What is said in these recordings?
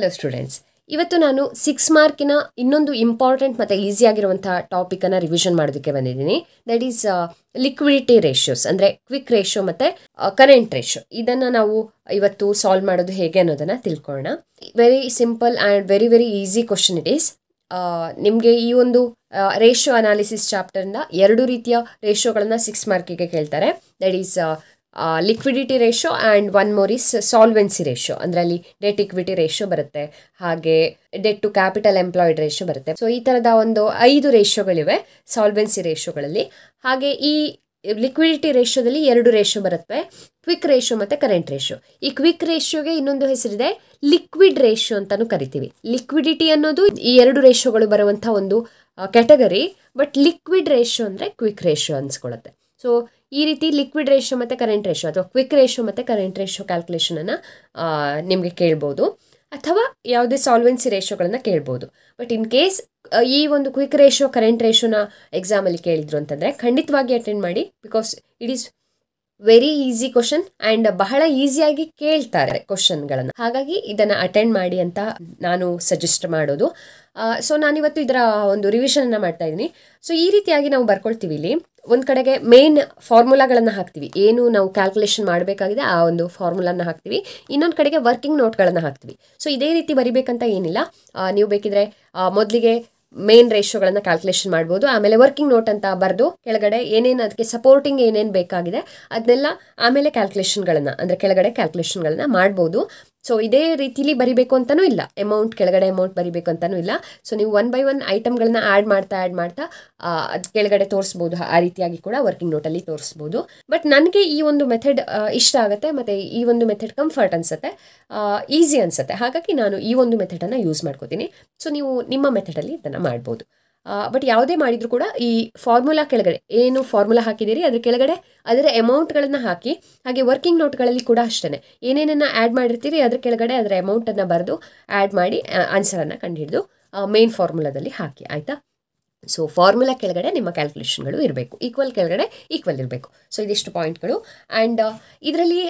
Hello students, ಇವತ್ತು ನಾನು 6 ಮಾರ್ಕಿನ ಇನ್ನೊಂದು ಇಂಪಾರ್ಟೆಂಟ್ ಮತ್ತು ಈಸಿಯಾಗಿರುವಂಥ ಟಾಪಿಕನ್ನು ರಿವಿಷನ್ ಮಾಡೋದಕ್ಕೆ ಬಂದಿದ್ದೀನಿ. ದಟ್ ಈಸ್ ಲಿಕ್ವಿಡಿಟಿ ರೇಷಿಯೋಸ್, ಅಂದರೆ ಕ್ವಿಕ್ ರೇಷಿಯೋ ಮತ್ತು ಕರೆಂಟ್ ರೇಷಿಯೋ. ಇದನ್ನು ನಾವು ಇವತ್ತು ಸಾಲ್ವ್ ಮಾಡೋದು ಹೇಗೆ ಅನ್ನೋದನ್ನು ತಿಳ್ಕೊಳ್ಳೋಣ. Very simple and very very easy question it is. ನಿಮಗೆ ಈ ಒಂದು ರೇಷಿಯೋ ಅನಾಲಿಸಿಸ್ ಚಾಪ್ಟರ್ನ 2 ರೀತಿಯ ರೇಷಿಯೋಗಳನ್ನು 6 ಮಾರ್ಕಿಗೆ ಕೇಳ್ತಾರೆ. That is liquidity ratio and one more is solvency ratio. ಅಂದರೆ ಅಲ್ಲಿ ಡೆಟ್ ಇಕ್ವಿಟಿ ರೇಷಿಯೋ ಬರುತ್ತೆ, ಹಾಗೆ debt to capital employed ratio ಬರುತ್ತೆ. ಸೊ ಈ ಥರದ ಒಂದು 5 ರೇಷಿಯೋಗಳಿವೆ ಸಾಲ್ವೆನ್ಸಿ ರೇಷಿಯೋಗಳಲ್ಲಿ. ಹಾಗೆ ಈ ಲಿಕ್ವಿಡಿಟಿ ರೇಷಿಯೋದಲ್ಲಿ 2 ರೇಷಿಯೋ ಬರುತ್ತೆ, ಕ್ವಿಕ್ ರೇಷಿಯೋ ಮತ್ತು ಕರೆಂಟ್ ರೇಷಿಯೋ. ಈ ಕ್ವಿಕ್ ರೇಷಿಯೋಗೆ ಇನ್ನೊಂದು ಹೆಸರಿದೆ, ಲಿಕ್ವಿಡ್ ರೇಷಿಯೋ ಅಂತಾನು ಕರಿತೀವಿ. ಲಿಕ್ವಿಡಿಟಿ ಅನ್ನೋದು ಈ 2 ರೇಷಿಯೋಗಳು ಬರುವಂಥ ಒಂದು ಕ್ಯಾಟಗರಿ, ಬಟ್ ಲಿಕ್ವಿಡ್ ರೇಷಿಯೋ ಅಂದರೆ ಕ್ವಿಕ್ ರೇಷಿಯೋ ಅನ್ಸ್ಕೊಳ್ಳುತ್ತೆ. ಸೊ ಈ ರೀತಿ ಲಿಕ್ವಿಡ್ ರೇಷಿಯೋ ಮತ್ತು ಕರೆಂಟ್ ರೇಷಿಯೋ ಅಥವಾ ಕ್ವಿಕ್ ರೇಷಿಯೋ ಮತ್ತು ಕರೆಂಟ್ ರೇಷಿಯೋ ಕ್ಯಾಲ್ಕುಲೇಷನನ್ನು ನಿಮಗೆ ಕೇಳ್ಬೋದು, ಅಥವಾ ಯಾವುದೇ ಸಾಲ್ವೆನ್ಸಿ ರೇಷಿಯೋಗಳನ್ನು ಕೇಳ್ಬೋದು. ಬಟ್ ಇನ್ ಕೇಸ್ ಈ ಒಂದು ಕ್ವಿಕ್ ರೇಷಿಯೋ ಕರೆಂಟ್ ರೇಷಿಯೋನ ಎಕ್ಸಾಮಲ್ಲಿ ಕೇಳಿದ್ರು ಅಂತಂದರೆ ಖಂಡಿತವಾಗಿ ಅಟೆಂಡ್ ಮಾಡಿ. Because it is very easy question and ಬಹಳ ಈಸಿಯಾಗಿ ಕೇಳ್ತಾರೆ ಕ್ವಶನ್ಗಳನ್ನು. ಹಾಗಾಗಿ ಇದನ್ನು ಅಟೆಂಡ್ ಮಾಡಿ ಅಂತ ನಾನು ಸಜೆಸ್ಟ್ ಮಾಡೋದು. ಸೊ ನಾನಿವತ್ತು ಇದರ ಒಂದು ರಿವಿಷನನ್ನು ಮಾಡ್ತಾ ಇದ್ದೀನಿ. ಸೊ ಈ ರೀತಿಯಾಗಿ ನಾವು ಬರ್ಕೊಳ್ತೀವಿ. ಇಲ್ಲಿ ಒಂದು ಕಡೆಗೆ ಮೇನ್ ಫಾರ್ಮುಲಾಗಳನ್ನು ಹಾಕ್ತೀವಿ, ಏನು ನಾವು ಕ್ಯಾಲ್ಕುಲೇಷನ್ ಮಾಡಬೇಕಾಗಿದೆ ಆ ಒಂದು ಫಾರ್ಮುಲಾನ ಹಾಕ್ತೀವಿ. ಇನ್ನೊಂದು ಕಡೆಗೆ ವರ್ಕಿಂಗ್ ನೋಟ್ಗಳನ್ನು ಹಾಕ್ತೀವಿ. ಸೊ ಇದೇ ರೀತಿ ಬರಿಬೇಕಂತ ಏನಿಲ್ಲ. ನೀವು ಬೇಕಿದ್ರೆ ಮೊದಲಿಗೆ ಮೇನ್ ರೇಷಿಯೋಗಳನ್ನು ಕ್ಯಾಲ್ಕುಲೇಷನ್ ಮಾಡ್ಬೋದು, ಆಮೇಲೆ ವರ್ಕಿಂಗ್ ನೋಟ್ ಅಂತ ಬರೆದು ಕೆಳಗಡೆ ಏನೇನು ಅದಕ್ಕೆ ಸಪೋರ್ಟಿಂಗ್ ಏನೇನು ಬೇಕಾಗಿದೆ ಅದನ್ನೆಲ್ಲ ಆಮೇಲೆ ಕ್ಯಾಲ್ಕುಲೇಷನ್ಗಳನ್ನು ಅಂದರೆ ಕೆಳಗಡೆ ಕ್ಯಾಲ್ಕುಲೇಷನ್ಗಳನ್ನು ಮಾಡ್ಬೋದು. ಸೊ ಇದೇ ರೀತಿಲಿ ಬರಿಬೇಕು ಅಂತಲೂ ಇಲ್ಲ, ಅಮೌಂಟ್ ಕೆಳಗಡೆ ಅಮೌಂಟ್ ಬರಿಬೇಕು ಅಂತಲೂ ಇಲ್ಲ. ಸೊ ನೀವು 1 by 1 ಐಟಮ್ಗಳನ್ನ ಆ್ಯಡ್ ಮಾಡ್ತಾ ಅದು ಕೆಳಗಡೆ ತೋರಿಸ್ಬೋದು. ಆ ರೀತಿಯಾಗಿ ಕೂಡ ವರ್ಕಿಂಗ್ ನೋಟಲ್ಲಿ ತೋರಿಸ್ಬೋದು. ಬಟ್ ನನಗೆ ಈ ಒಂದು ಮೆಥಡ್ ಇಷ್ಟ ಆಗುತ್ತೆ ಮತ್ತು ಈ ಒಂದು ಮೆಥಡ್ ಕಂಫರ್ಟ್ ಅನಿಸುತ್ತೆ, ಈಸಿ ಅನಿಸುತ್ತೆ. ಹಾಗಾಗಿ ನಾನು ಈ ಒಂದು ಮೆಥಡನ್ನು ಯೂಸ್ ಮಾಡ್ಕೋತೀನಿ. ಸೊ ನೀವು ನಿಮ್ಮ ಮೆಥಡಲ್ಲಿ ಇದನ್ನು ಮಾಡ್ಬೋದು. ಬಟ್ ಯಾವುದೇ ಮಾಡಿದರೂ ಕೂಡ ಈ ಫಾರ್ಮುಲಾ ಕೆಳಗಡೆ ಏನು ಫಾರ್ಮುಲಾ ಹಾಕಿದ್ದೀರಿ ಅದ್ರ ಕೆಳಗಡೆ ಅದರ ಅಮೌಂಟ್ಗಳನ್ನು ಹಾಕಿ, ಹಾಗೆ ವರ್ಕಿಂಗ್ ನೋಟ್ಗಳಲ್ಲಿ ಕೂಡ ಅಷ್ಟೇ ಏನೇನನ್ನು ಆ್ಯಡ್ ಮಾಡಿರ್ತೀರಿ ಅದ್ರ ಕೆಳಗಡೆ ಅದರ ಅಮೌಂಟನ್ನು ಬರೆದು ಆ್ಯಡ್ ಮಾಡಿ ಆನ್ಸರನ್ನು ಕಂಡುಹಿಡಿದು ಮೇನ್ ಫಾರ್ಮುಲಾದಲ್ಲಿ ಹಾಕಿ, ಆಯಿತಾ. ಸೊ ಫಾರ್ಮುಲಾ ಕೆಳಗಡೆ ನಿಮ್ಮ ಕ್ಯಾಲ್ಕುಲೇಷನ್ಗಳು ಇರಬೇಕು, ಈಕ್ವಲ್ ಕೆಳಗಡೆ ಈಕ್ವಲ್ ಇರಬೇಕು. ಸೊ ಇದಿಷ್ಟು ಪಾಯಿಂಟ್ಗಳು. ಆ್ಯಂಡ್ ಇದರಲ್ಲಿ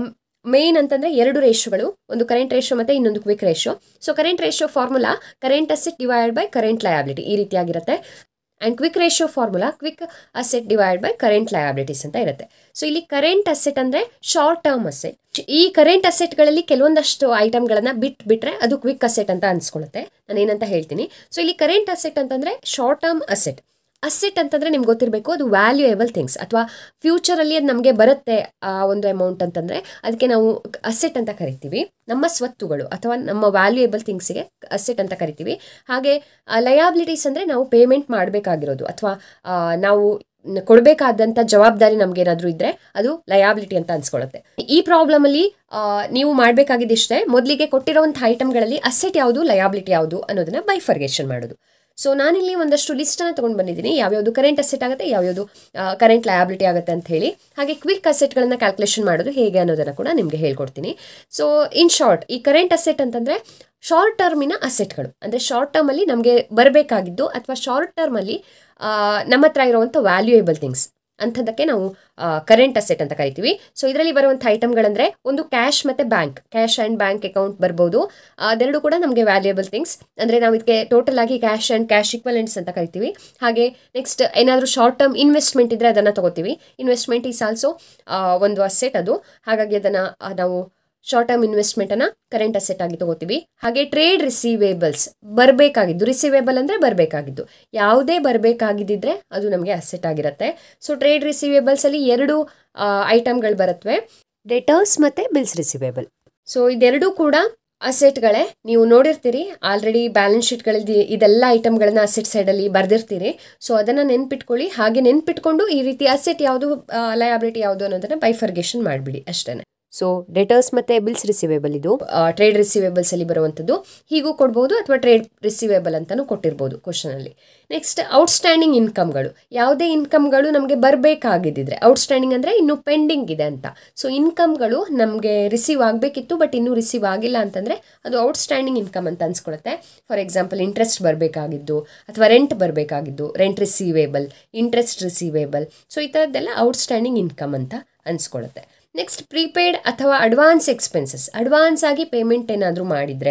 ಮೇನ್ ಅಂತಂದರೆ 2 ರೇಷಿಯೋಗಳು, ಒಂದು ಕರೆಂಟ್ ರೇಷಿಯೋ ಮತ್ತು ಇನ್ನೊಂದು quick ratio. So current ratio formula current asset divide by current liability ಈ ರೀತಿಯಾಗಿರುತ್ತೆ. And quick ratio formula quick asset divide by current liabilities ಅಂತ ಇರುತ್ತೆ. ಸೊ ಇಲ್ಲಿ ಕರೆಂಟ್ ಅಸೆಟ್ ಅಂದರೆ ಶಾರ್ಟ್ ಟರ್ಮ್ ಅಸೆಟ್. ಈ ಕರೆಂಟ್ ಅಸೆಟ್ಗಳಲ್ಲಿ ಕೆಲವೊಂದಷ್ಟು ಐಟಮ್ಗಳನ್ನು ಬಿಟ್ಟರೆ ಅದು ಕ್ವಿಕ್ ಅಸೆಟ್ ಅಂತ ಅನ್ಸ್ಕೊಳ್ಳುತ್ತೆ. ನಾನು ಏನಂತ ಹೇಳ್ತೀನಿ. ಸೊ ಇಲ್ಲಿ ಕರೆಂಟ್ ಅಸೆಟ್ ಅಂತಂದರೆ ಶಾರ್ಟ್ ಟರ್ಮ್ ಅಸೆಟ್. ಅಸೆಟ್ ಅಂತಂದರೆ ನಿಮ್ಗೆ ಗೊತ್ತಿರಬೇಕು, ಅದು ವ್ಯಾಲ್ಯೂಯೇಬಲ್ ಥಿಂಗ್ಸ್ ಅಥವಾ ಫ್ಯೂಚರಲ್ಲಿ ಅದು ನಮಗೆ ಬರುತ್ತೆ ಆ ಒಂದು ಅಮೌಂಟ್ ಅಂತಂದರೆ ಅದಕ್ಕೆ ನಾವು ಅಸೆಟ್ ಅಂತ ಕರಿತೀವಿ. ನಮ್ಮ ಸ್ವತ್ತುಗಳು ಅಥವಾ ನಮ್ಮ ವ್ಯಾಲ್ಯೂಯೇಬಲ್ ಥಿಂಗ್ಸಿಗೆ ಅಸೆಟ್ ಅಂತ ಕರಿತೀವಿ. ಹಾಗೆ ಲಯಾಬಿಲಿಟೀಸ್ ಅಂದರೆ ನಾವು ಪೇಮೆಂಟ್ ಮಾಡಬೇಕಾಗಿರೋದು ಅಥವಾ ನಾವು ಕೊಡಬೇಕಾದಂಥ ಜವಾಬ್ದಾರಿ ನಮಗೇನಾದರೂ ಇದ್ದರೆ ಅದು ಲಯಾಬಿಲಿಟಿ ಅಂತ ಅನ್ಸ್ಕೊಳ್ಳುತ್ತೆ. ಈ ಪ್ರಾಬ್ಲಮಲ್ಲಿ ನೀವು ಮಾಡಬೇಕಾಗಿದ್ದಿಷ್ಟೇ, ಮೊದಲಿಗೆ ಕೊಟ್ಟಿರೋವಂಥ ಐಟಮ್ಗಳಲ್ಲಿ ಅಸೆಟ್ ಯಾವುದು ಲಯಾಬಿಲಿಟಿ ಯಾವುದು ಅನ್ನೋದನ್ನು ಬೈಫರ್ಗೇಷನ್ ಮಾಡೋದು. ಸೊ ನಾನಿಲ್ಲಿ ಒಂದಷ್ಟು ಲಿಸ್ಟನ್ನು ತೊಗೊಂಡು ಬಂದಿದ್ದೀನಿ, ಯಾವ್ಯಾವುದು ಕರೆಂಟ್ ಅಸೆಟ್ ಆಗುತ್ತೆ, ಯಾವ್ಯಾವುದು ಕರೆಂಟ್ ಲಯಾಬಿಲಿಟಿ ಆಗುತ್ತೆ ಅಂತ ಹೇಳಿ. ಹಾಗೆ ಕ್ವಿಕ್ ಅಸೆಟ್ಗಳನ್ನು ಕ್ಯಾಲ್ಕುಲೇಷನ್ ಮಾಡೋದು ಹೇಗೆ ಅನ್ನೋದನ್ನು ಕೂಡ ನಿಮಗೆ ಹೇಳ್ಕೊಡ್ತೀನಿ. ಸೊ ಇನ್ ಶಾರ್ಟ್, ಈ ಕರೆಂಟ್ ಅಸೆಟ್ ಅಂತಂದರೆ ಶಾರ್ಟ್ ಟರ್ಮಿನ ಅಸೆಟ್ಗಳು, ಅಂದರೆ ಶಾರ್ಟ್ ಟರ್ಮಲ್ಲಿ ನಮಗೆ ಬರಬೇಕಾಗಿದ್ದು ಅಥವಾ ಶಾರ್ಟ್ ಟರ್ಮಲ್ಲಿ ನಮ್ಮ ಹತ್ರ ಇರುವಂಥ ವ್ಯಾಲ್ಯೂಯೇಬಲ್ ಥಿಂಗ್ಸ್ ಅಂಥದ್ದಕ್ಕೆ ನಾವು ಕರೆಂಟ್ ಅಸೆಟ್ ಅಂತ ಕರಿತೀವಿ. ಸೊ ಇದರಲ್ಲಿ ಬರುವಂಥ ಐಟಮ್ಗಳಂದರೆ ಒಂದು ಕ್ಯಾಶ್ ಮತ್ತು ಕ್ಯಾಶ್ ಆ್ಯಂಡ್ ಬ್ಯಾಂಕ್ ಅಕೌಂಟ್ ಬರ್ಬೋದು. ಅದೆರಡು ಕೂಡ ನಮಗೆ ವ್ಯಾಲ್ಯೂಯೇಬಲ್ ಥಿಂಗ್ಸ್, ಅಂದರೆ ನಾವು ಇದಕ್ಕೆ ಟೋಟಲ್ ಆಗಿ ಕ್ಯಾಶ್ ಆ್ಯಂಡ್ ಕ್ಯಾಶ್ ಇಕ್ವಲೆಂಟ್ಸ್ ಅಂತ ಕರಿತೀವಿ. ಹಾಗೆ ನೆಕ್ಸ್ಟ್ ಏನಾದರೂ ಶಾರ್ಟ್ ಟರ್ಮ್ ಇನ್ವೆಸ್ಟ್ಮೆಂಟ್ ಇದ್ದರೆ ಅದನ್ನು ತಗೋತೀವಿ. ಇನ್ವೆಸ್ಟ್ಮೆಂಟ್ ಈಸ್ ಆಲ್ಸೋ ಒಂದು ಅಸೆಟ್ ಅದು. ಹಾಗಾಗಿ ಅದನ್ನು ನಾವು ಶಾರ್ಟ್ ಟರ್ಮ್ ಇನ್ವೆಸ್ಟ್ಮೆಂಟನ್ನು ಕರೆಂಟ್ ಅಸೆಟ್ ಆಗಿ ತಗೋತೀವಿ. ಹಾಗೆ ಟ್ರೇಡ್ ರಿಸೀವೇಬಲ್ಸ್ ಬರಬೇಕಾಗಿದ್ದು, ರಿಸೀವೇಬಲ್ ಅಂದರೆ ಬರಬೇಕಾಗಿದ್ದು, ಯಾವುದೇ ಬರಬೇಕಾಗಿದ್ದಿದ್ರೆ ಅದು ನಮಗೆ ಅಸೆಟ್ ಆಗಿರುತ್ತೆ. ಸೊ ಟ್ರೇಡ್ ರಿಸೀವೇಬಲ್ಸಲ್ಲಿ 2 ಐಟಮ್ಗಳು ಬರುತ್ತವೆ, ಡೆಟರ್ಸ್ ಮತ್ತು ಬಿಲ್ಸ್ ರಿಸೀವೇಬಲ್. ಸೊ ಇದೆರಡೂ ಕೂಡ ಅಸೆಟ್ಗಳೇ. ನೀವು ನೋಡಿರ್ತೀರಿ ಆಲ್ರೆಡಿ ಬ್ಯಾಲೆನ್ಸ್ ಶೀಟ್ಗಳಲ್ಲಿ ಇದೆಲ್ಲ ಐಟಮ್ಗಳನ್ನ ಅಸೆಟ್ ಸೈಡಲ್ಲಿ ಬರೆದಿರ್ತೀರಿ. ಸೊ ಅದನ್ನು ನೆನ್ಪಿಟ್ಕೊಳ್ಳಿ. ಹಾಗೆ ನೆನ್ಪಿಟ್ಕೊಂಡು ಈ ರೀತಿ ಅಸೆಟ್ ಯಾವುದು ಲಯಾಬಿಲಿಟಿ ಯಾವುದು ಅನ್ನೋದನ್ನು ಬೈಫರ್ಗೇಷನ್ ಮಾಡಿಬಿಡಿ ಅಷ್ಟೇ. ಸೊ ಡೆಟರ್ಸ್ ಮತ್ತು ಬಿಲ್ಸ್ ರಿಸೀವೇಬಲ್ ಇದು ಟ್ರೇಡ್ ರಿಸೀವೇಬಲ್ಸಲ್ಲಿ ಬರುವಂಥದ್ದು. ಹೀಗೂ ಕೊಡ್ಬೋದು ಅಥವಾ ಟ್ರೇಡ್ ರಿಸೀವೇಬಲ್ ಅಂತಲೂ ಕೊಟ್ಟಿರ್ಬೋದು ಕ್ವಶನಲ್ಲಿ. ನೆಕ್ಸ್ಟ್ ಔಟ್ಸ್ಟ್ಯಾಂಡಿಂಗ್ ಇನ್ಕಮ್ಗಳು, ಯಾವುದೇ ಇನ್ಕಮ್ಗಳು ನಮಗೆ ಬರಬೇಕಾಗಿದ್ದಿದ್ರೆ, ಔಟ್ಸ್ಟ್ಯಾಂಡಿಂಗ್ ಅಂದರೆ ಇನ್ನೂ ಪೆಂಡಿಂಗ್ ಇದೆ ಅಂತ. ಸೊ ಇನ್ಕಮ್ಗಳು ನಮಗೆ ರಿಸೀವ್ ಆಗಬೇಕಿತ್ತು ಬಟ್ ಇನ್ನೂ ರಿಸೀವ್ ಆಗಿಲ್ಲ ಅಂತಂದರೆ ಅದು ಔಟ್ಸ್ಟ್ಯಾಂಡಿಂಗ್ ಇನ್ಕಮ್ ಅಂತ ಅನ್ಸ್ಕೊಳುತ್ತೆ. ಫಾರ್ ಎಕ್ಸಾಂಪಲ್ ಇಂಟ್ರೆಸ್ಟ್ ಬರಬೇಕಾಗಿದ್ದು ಅಥವಾ ರೆಂಟ್ ಬರಬೇಕಾಗಿದ್ದು, rent receivable, interest receivable. So ಈ ಥರದ್ದೆಲ್ಲ ಔಟ್ಸ್ಟ್ಯಾಂಡಿಂಗ್ ಇನ್ಕಮ್ ಅಂತ ಅನ್ಸ್ಕೊಳುತ್ತೆ. ನೆಕ್ಸ್ಟ್ ಪ್ರೀಪೇಯ್ಡ್ ಅಥವಾ ಅಡ್ವಾನ್ಸ್ ಎಕ್ಸ್ಪೆನ್ಸಸ್, ಅಡ್ವಾನ್ಸ್ ಆಗಿ ಪೇಮೆಂಟ್ ಏನಾದರೂ ಮಾಡಿದರೆ,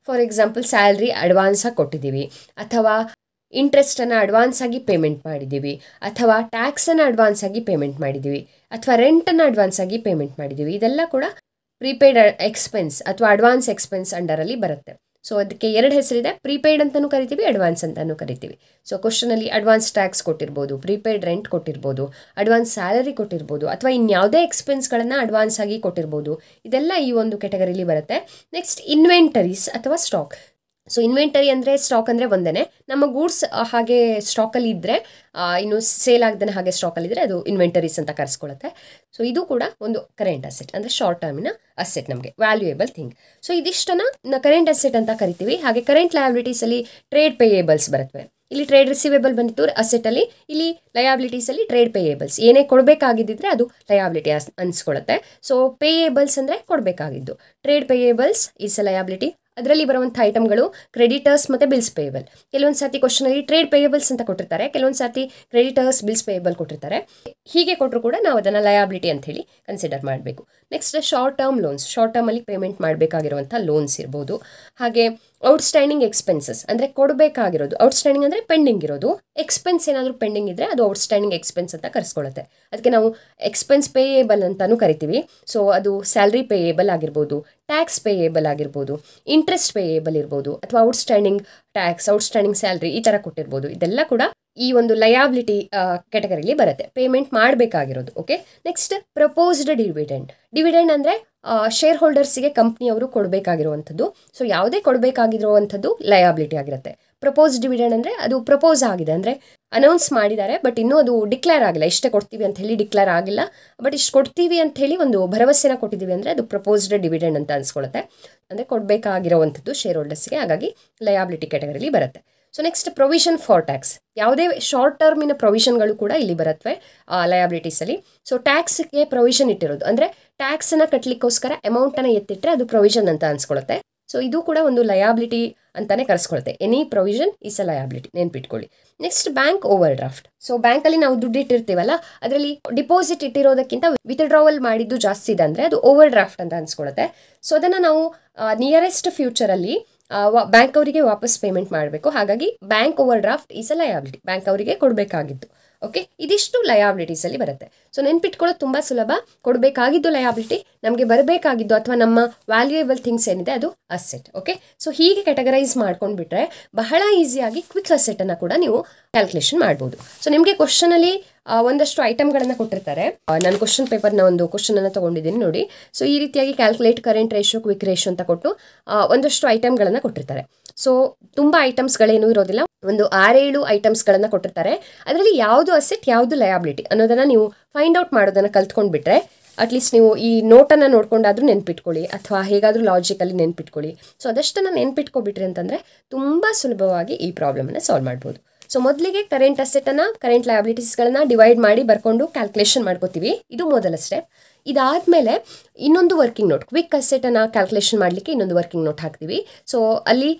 ಫಾರ್ ಎಕ್ಸಾಂಪಲ್ ಸ್ಯಾಲ್ರಿ ಅಡ್ವಾನ್ಸ್ ಆಗಿ ಕೊಟ್ಟಿದ್ದೀವಿ, ಅಥವಾ ಇಂಟ್ರೆಸ್ಟನ್ನು ಅಡ್ವಾನ್ಸ್ ಆಗಿ ಪೇಮೆಂಟ್ ಮಾಡಿದ್ದೀವಿ, ಅಥವಾ ಟ್ಯಾಕ್ಸನ್ನು ಅಡ್ವಾನ್ಸ್ ಆಗಿ ಪೇಮೆಂಟ್ ಮಾಡಿದ್ದೀವಿ, ಅಥವಾ ರೆಂಟನ್ನು ಅಡ್ವಾನ್ಸ್ ಆಗಿ ಪೇಮೆಂಟ್ ಮಾಡಿದ್ದೀವಿ. ಇದೆಲ್ಲ ಕೂಡ ಪ್ರೀಪೇಯ್ಡ್ ಎಕ್ಸ್ಪೆನ್ಸ್ ಅಥವಾ ಅಡ್ವಾನ್ಸ್ ಎಕ್ಸ್ಪೆನ್ಸ್ ಅಂಡರಲ್ಲಿ ಬರುತ್ತೆ. ಸೊ ಅದಕ್ಕೆ ಎರಡು ಹೆಸರಿದೆ, ಪ್ರೀಪೇಯ್ಡ್ ಅಂತಲೂ ಕರಿತೀವಿ, ಅಡ್ವಾನ್ಸ್ ಅಂತಲೂ ಕರಿತೀವಿ. ಸೊ ಕ್ವಶನಲ್ಲಿ ಅಡ್ವಾನ್ಸ್ ಟ್ಯಾಕ್ಸ್ ಕೊಟ್ಟಿರ್ಬೋದು, ಪ್ರೀಪೇಯ್ಡ್ ರೆಂಟ್ ಕೊಟ್ಟಿರ್ಬೋದು, ಅಡ್ವಾನ್ಸ್ ಸ್ಯಾಲರಿ ಕೊಟ್ಟಿರ್ಬೋದು, ಅಥವಾ ಇನ್ಯಾವುದೇ ಎಕ್ಸ್ಪೆನ್ಸ್ಗಳನ್ನು ಅಡ್ವಾನ್ಸ್ ಆಗಿ ಕೊಟ್ಟಿರ್ಬೋದು. ಇದೆಲ್ಲ ಈ ಒಂದು ಕೆಟಗರಿಲಿ ಬರುತ್ತೆ. ನೆಕ್ಸ್ಟ್ ಇನ್ವೆಂಟರೀಸ್ ಅಥವಾ ಸ್ಟಾಕ್. ಸೊ ಇನ್ವೆಂಟರಿ ಅಂದರೆ ಸ್ಟಾಕ್ ಅಂದರೆ ಒಂದೇ, ನಮ್ಮ ಗೂಡ್ಸ್ ಹಾಗೆ ಸ್ಟಾಕಲ್ಲಿ ಇದ್ದರೆ, ಇನ್ನು ಸೇಲ್ ಆಗದೇ ಹಾಗೆ ಸ್ಟಾಕಲ್ಲಿದ್ದರೆ ಅದು ಇನ್ವೆಂಟರೀಸ್ ಅಂತ ಕರೆಸ್ಕೊಳ್ಳುತ್ತೆ. ಸೊ ಇದು ಕೂಡ ಒಂದು ಕರೆಂಟ್ ಅಸೆಟ್, ಅಂದರೆ ಶಾರ್ಟ್ ಟರ್ಮಿನ ಅಸೆಟ್, ನಮಗೆ ವ್ಯಾಲ್ಯೂಯೇಬಲ್ ಥಿಂಗ್. ಸೊ ಇದಿಷ್ಟನ್ನು ಕರೆಂಟ್ ಅಸೆಟ್ ಅಂತ ಕರಿತೀವಿ. ಹಾಗೆ ಕರೆಂಟ್ ಲಯಬಿಲಿಟೀಸಲ್ಲಿ ಟ್ರೇಡ್ ಪೇಯೇಬಲ್ಸ್ ಬರುತ್ತೆ. ಇಲ್ಲಿ ಟ್ರೇಡ್ ರಿಸೀವೇಬಲ್ ಬಂದಿತ್ತು ಅಸೆಟಲ್ಲಿ, ಇಲ್ಲಿ ಲಯಾಬಿಲಿಟೀಸಲ್ಲಿ ಟ್ರೇಡ್ ಪೇಯೇಬಲ್ಸ್. ಏನೇ ಕೊಡಬೇಕಾಗಿದ್ದಿದ್ರೆ ಅದು ಲಯಾಬಿಲಿಟಿ ಅನ್ಸ್ಕೊಳ್ಳುತ್ತೆ. ಸೊ ಪೇಯೇಬಲ್ಸ್ ಅಂದರೆ ಕೊಡಬೇಕಾಗಿದ್ದು, trade payables is a liability. ಅದರಲ್ಲಿ ಬರುವಂಥ ಐಟಮ್ಗಳು ಕ್ರೆಡಿಟರ್ಸ್ ಮತ್ತು ಬಿಲ್ಸ್ ಪೇಯಬಲ್. ಕೆಲವೊಂದು ಸರ್ತಿ ಕ್ವಶನಲ್ಲಿ ಟ್ರೇಡ್ ಪೇಯಬಲ್ಸ್ ಅಂತ ಕೊಟ್ಟಿರ್ತಾರೆ, ಕೆಲವೊಂದು ಸರ್ತಿ ಕ್ರೆಡಿಟರ್ಸ್ ಬಿಲ್ಸ್ ಪೇಯಬಲ್ ಕೊಟ್ಟಿರ್ತಾರೆ. ಹೀಗೆ ಕೊಟ್ಟರು ಕೂಡ ನಾವು ಅದನ್ನು ಲಯಾಬಿಲಿಟಿ ಅಂತ ಹೇಳಿ ಕನ್ಸಿಡರ್ ಮಾಡಬೇಕು. Next short term loans. Short ಟರ್ಮಲ್ಲಿ ಪೇಮೆಂಟ್ ಮಾಡಬೇಕಾಗಿರುವಂಥ ಲೋನ್ಸ್ ಇರ್ಬೋದು. ಹಾಗೆ ಔಟ್ಸ್ಟ್ಯಾಂಡಿಂಗ್ ಎಕ್ಸ್ಪೆನ್ಸಸ್ ಅಂದರೆ ಕೊಡಬೇಕಾಗಿರೋದು, ಔಟ್ಸ್ಟ್ಯಾಂಡಿಂಗ್ ಅಂದರೆ ಪೆಂಡಿಂಗ್ ಇರೋದು. ಎಕ್ಸ್ಪೆನ್ಸ್ ಏನಾದರೂ ಪೆಂಡಿಂಗ್ ಇದ್ದರೆ ಅದು ಔಟ್ಸ್ಟ್ಯಾಂಡಿಂಗ್ ಎಕ್ಸ್ಪೆನ್ಸ್ ಅಂತ ಕರೆಸ್ಕೊಳ್ಳುತ್ತೆ. ಅದಕ್ಕೆ ನಾವು ಎಕ್ಸ್ಪೆನ್ಸ್ ಪೇಯೇಬಲ್ ಅಂತಲೂ ಕರಿತೀವಿ. ಸೊ ಅದು ಸ್ಯಾಲ್ರಿ ಪೇಯೇಬಲ್ ಆಗಿರ್ಬೋದು, ಟ್ಯಾಕ್ಸ್ ಪೇಯೇಬಲ್ ಆಗಿರ್ಬೋದು, ಇಂಟ್ರೆಸ್ಟ್ ಪೇಯೇಬಲ್ ಇರ್ಬೋದು, ಅಥವಾ ಔಟ್ಸ್ಟ್ಯಾಂಡಿಂಗ್ ಟ್ಯಾಕ್ಸ್, ಔಟ್ಸ್ಟ್ಯಾಂಡಿಂಗ್ ಸ್ಯಾಲ್ರಿ ಈ ಥರ ಕೊಟ್ಟಿರ್ಬೋದು. ಇದೆಲ್ಲ ಕೂಡ ಈ ಒಂದು ಲಯಾಬಿಲಿಟಿ ಕೆಟಗರಿಲಿ ಬರುತ್ತೆ, ಪೇಮೆಂಟ್ ಮಾಡಬೇಕಾಗಿರೋದು. Okay, next proposed dividend. Dividend ಅಂದರೆ ಶೇರ್ ಹೋಲ್ಡರ್ಸಿಗೆ ಕಂಪ್ನಿಯವರು ಕೊಡಬೇಕಾಗಿರುವಂಥದ್ದು. ಸೊ ಯಾವುದೇ ಕೊಡಬೇಕಾಗಿರುವಂಥದ್ದು ಲಯಾಬಿಲಿಟಿ ಆಗಿರುತ್ತೆ. ಪ್ರಪೋಸ್ ಡಿವಿಡೆಂಡ್ ಅಂದರೆ ಅದು ಪ್ರಪೋಸ್ ಆಗಿದೆ, ಅಂದರೆ ಅನೌನ್ಸ್ ಮಾಡಿದ್ದಾರೆ, ಬಟ್ ಇನ್ನೂ ಅದು ಡಿಕ್ಲೇರ್ ಆಗಿಲ್ಲ. ಇಷ್ಟೇ ಕೊಡ್ತೀವಿ ಅಂತ ಹೇಳಿ ಡಿಕ್ಲೇರ್ ಆಗಿಲ್ಲ, ಬಟ್ ಇಷ್ಟು ಕೊಡ್ತೀವಿ ಅಂತ ಹೇಳಿ ಒಂದು ಭರವಸೆನ ಕೊಟ್ಟಿದ್ದೀವಿ ಅಂದರೆ ಅದು ಪ್ರಪೋಸ್ಡ್ ಡಿವಿಡೆಂಡ್ ಅಂತ ಅನ್ಸ್ಕೊಳ್ಳುತ್ತೆ. ಅಂದರೆ ಕೊಡಬೇಕಾಗಿರುವಂಥದ್ದು ಶೇರ್ ಹೋಲ್ಡರ್ಸ್ಗೆ, ಹಾಗಾಗಿ ಲಯಾಬಿಲಿಟಿ ಕೆಟಗರಿಲಿ ಬರುತ್ತೆ. So next provision for tax. ಯಾವುದೇ ಶಾರ್ಟ್ ಟರ್ಮಿನ ಪ್ರೊವಿಷನ್ಗಳು ಕೂಡ ಇಲ್ಲಿ ಬರುತ್ತವೆ ಲಯಾಬಿಲಿಟೀಸಲ್ಲಿ. ಸೊ ಟ್ಯಾಕ್ಸ್ಗೆ ಪ್ರೊವಿಷನ್ ಇಟ್ಟಿರೋದು, ಅಂದರೆ ಟ್ಯಾಕ್ಸನ್ನು ಕಟ್ಟಲಿಕ್ಕೋಸ್ಕರ ಅಮೌಂಟನ್ನು ಎತ್ತಿಟ್ಟರೆ ಅದು ಪ್ರೊವಿಷನ್ ಅಂತ ಅನ್ಸ್ಕೊಳ್ಳುತ್ತೆ. ಸೊ ಇದು ಕೂಡ ಒಂದು ಲಯಾಬಿಲಿಟಿ ಅಂತಾನೆ ಕರೆಸ್ಕೊಳುತ್ತೆ. Any provision is a liability, ನೆನ್ಪಿಟ್ಕೊಳ್ಳಿ. Next bank overdraft. So ಬ್ಯಾಂಕಲ್ಲಿ ನಾವು ದುಡ್ಡು ಇಟ್ಟಿರ್ತೀವಲ್ಲ, ಅದರಲ್ಲಿ ಡಿಪಾಸಿಟ್ ಇಟ್ಟಿರೋದಕ್ಕಿಂತ ವಿತ್ಡ್ರಾವಲ್ ಮಾಡಿದ್ದು ಜಾಸ್ತಿ ಇದೆ ಅಂದರೆ ಅದು ಓವರ್ ಡ್ರಾಫ್ಟ್ ಅಂತ ಅನ್ಸ್ಕೊಳ್ಳುತ್ತೆ. ಸೊ ಅದನ್ನು ನಾವು ನಿಯರೆಸ್ಟ್ ಫ್ಯೂಚರಲ್ಲಿ ಬ್ಯಾಂಕ್ ಅವರಿಗೆ ವಾಪಸ್ ಪೇಮೆಂಟ್ ಮಾಡಬೇಕು. ಹಾಗಾಗಿ bank overdraft is a liability, bank ಅವರಿಗೆ ಕೊಡಬೇಕಾಗಿದ್ದು. ಓಕೆ, ಇದಿಷ್ಟು ಲಯಾಬಿಲಿಟೀಸಲ್ಲಿ ಬರುತ್ತೆ. ಸೊ ನೆನ್ಪಿಟ್ಕೊಳ್ಳೋದು ತುಂಬ ಸುಲಭ. ಕೊಡಬೇಕಾಗಿದ್ದು ಲಯಾಬಿಲಿಟಿ, ನಮಗೆ ಬರಬೇಕಾಗಿದ್ದು ಅಥವಾ ನಮ್ಮ ವ್ಯಾಲ್ಯೂಯೇಬಲ್ ಥಿಂಗ್ಸ್ ಏನಿದೆ ಅದು ಅಸೆಟ್. ಓಕೆ, ಸೊ ಹೀಗೆ ಕ್ಯಾಟಗರೈಸ್ ಮಾಡ್ಕೊಂಡ್ಬಿಟ್ರೆ ಬಹಳ ಈಸಿಯಾಗಿ ಕ್ವಿಕ್ ಅಸೆಟನ್ನು ಕೂಡ ನೀವು ಕ್ಯಾಲ್ಕುಲೇಷನ್ ಮಾಡ್ಬೋದು. ಸೊ ನಿಮಗೆ ಕ್ವಶನಲ್ಲಿ ಒಂದಷ್ಟು ಐಟಮ್ಗಳನ್ನು ಕೊಟ್ಟಿರ್ತಾರೆ. ನಾನು ಕ್ವಶನ್ ಪೇಪರ್ನ ಒಂದು ಕ್ವಶನನ್ನು ತೊಗೊಂಡಿದ್ದೀನಿ ನೋಡಿ. ಸೊ ಈ ರೀತಿಯಾಗಿ calculate current ratio, quick ratio ಅಂತ ಕೊಟ್ಟು ಒಂದಷ್ಟು ಐಟಮ್ಗಳನ್ನು ಕೊಟ್ಟಿರ್ತಾರೆ. ಸೊ ತುಂಬ ಐಟಮ್ಸ್ಗಳೇನೂ ಇರೋದಿಲ್ಲ, ಒಂದು 6-7 ಐಟಮ್ಸ್ಗಳನ್ನು ಕೊಟ್ಟಿರ್ತಾರೆ. ಅದರಲ್ಲಿ ಯಾವುದು ಅಸೆಟ್ ಯಾವುದು ಲಯಾಬಿಲಿಟಿ ಅನ್ನೋದನ್ನು ನೀವು ಫೈಂಡ್ ಔಟ್ ಮಾಡೋದನ್ನು ಕಲ್ತ್ಕೊಂಡ್ಬಿಟ್ರೆ ಅಟ್ಲೀಸ್ಟ್ ನೀವು ಈ ನೋಟನ್ನು ನೋಡ್ಕೊಂಡಾದ್ರೂ ನೆನ್ಪಿಟ್ಕೊಳ್ಳಿ, ಅಥವಾ ಹೇಗಾದರೂ ಲಾಜಿಕಲ್ಲಿ ನೆನ್ಪಿಟ್ಕೊಳ್ಳಿ. ಸೊ ಅದಷ್ಟನ್ನು ನೆನ್ಪಿಟ್ಕೊಬಿಟ್ರಿ ಅಂತಂದರೆ ತುಂಬ ಸುಲಭವಾಗಿ ಈ ಪ್ರಾಬ್ಲಮನ್ನು ಸಾಲ್ವ್ ಮಾಡ್ಬೋದು. ಸೊ ಮೊದಲಿಗೆ ಕರೆಂಟ್ ಅಸೆಟನ್ನು, ಕರೆಂಟ್ ಲಯಾಬಿಲಿಟೀಸ್ಗಳನ್ನ ಡಿವೈಡ್ ಮಾಡಿ ಬರ್ಕೊಂಡು ಕ್ಯಾಲ್ಕುಲೇಷನ್ ಮಾಡ್ಕೋತೀವಿ. ಇದು ಮೊದಲ ಸ್ಟೆಪ್. ಇದಾದಮೇಲೆ ಇನ್ನೊಂದು ವರ್ಕಿಂಗ್ ನೋಟ್, ಕ್ವಿಕ್ ಅಸೆಟನ್ನು ಕ್ಯಾಲ್ಕುಲೇಷನ್ ಮಾಡಲಿಕ್ಕೆ ಇನ್ನೊಂದು ವರ್ಕಿಂಗ್ ನೋಟ್ ಹಾಕ್ತೀವಿ. ಸೊ ಅಲ್ಲಿ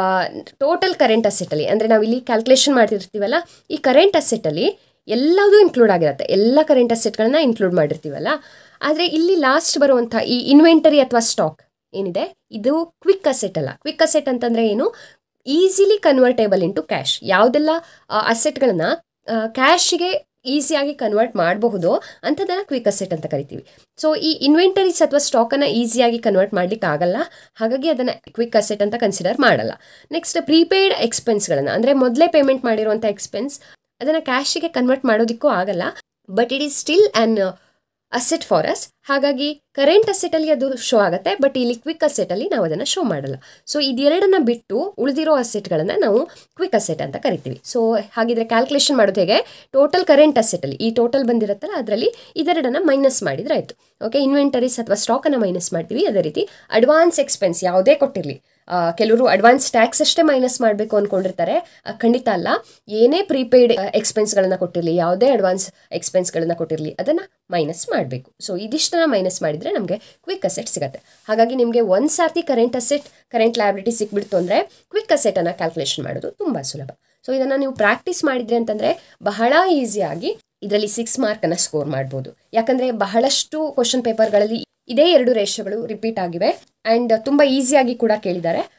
ಟೋಟಲ್ ಕರೆಂಟ್ ಅಸೆಟಲ್ಲಿ, ಅಂದರೆ ನಾವು ಇಲ್ಲಿ ಕ್ಯಾಲ್ಕುಲೇಷನ್ ಮಾಡ್ತಿರ್ತೀವಲ್ಲ, ಈ ಕರೆಂಟ್ ಅಸೆಟಲ್ಲಿ ಎಲ್ಲದೂ ಇನ್ಕ್ಲೂಡ್ ಆಗಿರುತ್ತೆ, ಎಲ್ಲ ಕರೆಂಟ್ ಅಸೆಟ್ಗಳನ್ನ ಇನ್ಕ್ಲೂಡ್ ಮಾಡಿರ್ತೀವಲ್ಲ. ಆದರೆ ಇಲ್ಲಿ ಲಾಸ್ಟ್ ಬರುವಂಥ ಈ ಇನ್ವೆಂಟರಿ ಅಥವಾ ಸ್ಟಾಕ್ ಏನಿದೆ, ಇದು ಕ್ವಿಕ್ ಅಸೆಟ್ ಅಲ್ಲ. ಕ್ವಿಕ್ ಅಸೆಟ್ ಅಂತಂದರೆ ಏನು? Easily convertible into cash. ಯಾವುದೆಲ್ಲ ಅಸೆಟ್ಗಳನ್ನ ಕ್ಯಾಶಿಗೆ ಈಸಿಯಾಗಿ ಕನ್ವರ್ಟ್ ಮಾಡಬಹುದು ಅಂಥದ್ದನ್ನು ಕ್ವಿಕ್ ಅಸೆಟ್ ಅಂತ ಕರಿತೀವಿ. ಸೊ ಈ ಇನ್ವೆಂಟರೀಸ್ ಅಥವಾ ಸ್ಟಾಕನ್ನು ಈಸಿಯಾಗಿ ಕನ್ವರ್ಟ್ ಮಾಡಲಿಕ್ಕೆ ಆಗಲ್ಲ, ಹಾಗಾಗಿ ಅದನ್ನು ಕ್ವಿಕ್ ಅಸೆಟ್ ಅಂತ ಕನ್ಸಿಡರ್ ಮಾಡಲ್ಲ. ನೆಕ್ಸ್ಟ್ ಪ್ರೀಪೇಯ್ಡ್ ಎಕ್ಸ್ಪೆನ್ಸ್ಗಳನ್ನು, ಅಂದರೆ ಮೊದಲೇ ಪೇಮೆಂಟ್ ಮಾಡಿರುವಂಥ ಎಕ್ಸ್ಪೆನ್ಸ್, ಅದನ್ನು ಕ್ಯಾಶಿಗೆ ಕನ್ವರ್ಟ್ ಮಾಡೋದಕ್ಕೂ ಆಗಲ್ಲ, but it is still an asset for us. ಹಾಗಾಗಿ ಕರೆಂಟ್ ಅಸೆಟಲ್ಲಿ ಅದು ಶೋ ಆಗುತ್ತೆ, ಬಟ್ ಇಲ್ಲಿ ಕ್ವಿಕ್ ಅಸೆಟಲ್ಲಿ ನಾವು ಅದನ್ನು ಶೋ ಮಾಡಲ್ಲ. ಸೊ ಇದೆರಡನ್ನ ಬಿಟ್ಟು ಉಳಿದಿರೋ ಅಸೆಟ್ಗಳನ್ನು ನಾವು ಕ್ವಿಕ್ ಅಸೆಟ್ ಅಂತ ಕರಿತೀವಿ. ಸೊ ಹಾಗಿದ್ರೆ ಕ್ಯಾಲ್ಕುಲೇಷನ್ ಮಾಡೋದು ಹೇಗೆ? ಟೋಟಲ್ ಕರೆಂಟ್ ಅಸೆಟಲ್ಲಿ ಈ ಟೋಟಲ್ ಬಂದಿರುತ್ತಲ್ಲ, ಅದರಲ್ಲಿ ಇದೆರಡನ್ನ ಮೈನಸ್ ಮಾಡಿದರೆ ಆಯಿತು. ಓಕೆ, ಇನ್ವೆಂಟರೀಸ್ ಅಥವಾ ಸ್ಟಾಕನ್ನು ಮೈನಸ್ ಮಾಡ್ತೀವಿ. ಅದೇ ರೀತಿ ಅಡ್ವಾನ್ಸ್ ಎಕ್ಸ್ಪೆನ್ಸ್ ಯಾವುದೇ ಕೊಟ್ಟಿರಲಿ, ಕೆಲವರು ಅಡ್ವಾನ್ಸ್ ಟ್ಯಾಕ್ಸ್ ಅಷ್ಟೇ ಮೈನಸ್ ಮಾಡಬೇಕು ಅಂದ್ಕೊಂಡಿರ್ತಾರೆ, ಖಂಡಿತ ಅಲ್ಲ. ಏನೇ ಪ್ರೀಪೇಯ್ಡ್ ಎಕ್ಸ್ಪೆನ್ಸ್ಗಳನ್ನು ಕೊಟ್ಟಿರಲಿ, ಯಾವುದೇ ಅಡ್ವಾನ್ಸ್ ಎಕ್ಸ್ಪೆನ್ಸ್ಗಳನ್ನು ಕೊಟ್ಟಿರಲಿ, ಅದನ್ನು ಮೈನಸ್ ಮಾಡಬೇಕು. ಸೊ ಇದಿಷ್ಟನ್ನು ಮೈನಸ್ ಮಾಡಿದರೆ ನಮಗೆ ಕ್ವಿಕ್ ಅಸೆಟ್ ಸಿಗುತ್ತೆ. ಹಾಗಾಗಿ ನಿಮಗೆ ಒಂದು ಸಾರ್ತಿ ಕರೆಂಟ್ ಅಸೆಟ್, ಕರೆಂಟ್ ಲಯಬಿಲಿಟಿ ಸಿಕ್ಬಿಡ್ತು ಅಂದರೆ ಕ್ವಿಕ್ ಅಸೆಟನ್ನು ಕ್ಯಾಲ್ಕುಲೇಷನ್ ಮಾಡೋದು ತುಂಬ ಸುಲಭ. ಸೊ ಇದನ್ನು ನೀವು ಪ್ರಾಕ್ಟೀಸ್ ಮಾಡಿದ್ರಿ ಅಂತಂದರೆ ಬಹಳ ಈಸಿಯಾಗಿ ಇದರಲ್ಲಿ 6 ಮಾರ್ಕನ್ನು ಸ್ಕೋರ್ ಮಾಡ್ಬೋದು. ಯಾಕಂದರೆ ಬಹಳಷ್ಟು ಕ್ವಶನ್ ಪೇಪರ್ಗಳಲ್ಲಿ ಇದೇ 2 ರೇಷಿಯೋಗಳು ರಿಪೀಟ್ ಆಗಿವೆ ಆ್ಯಂಡ್ ತುಂಬ ಈಸಿಯಾಗಿ ಕೂಡ ಕೇಳಿದ್ದಾರೆ.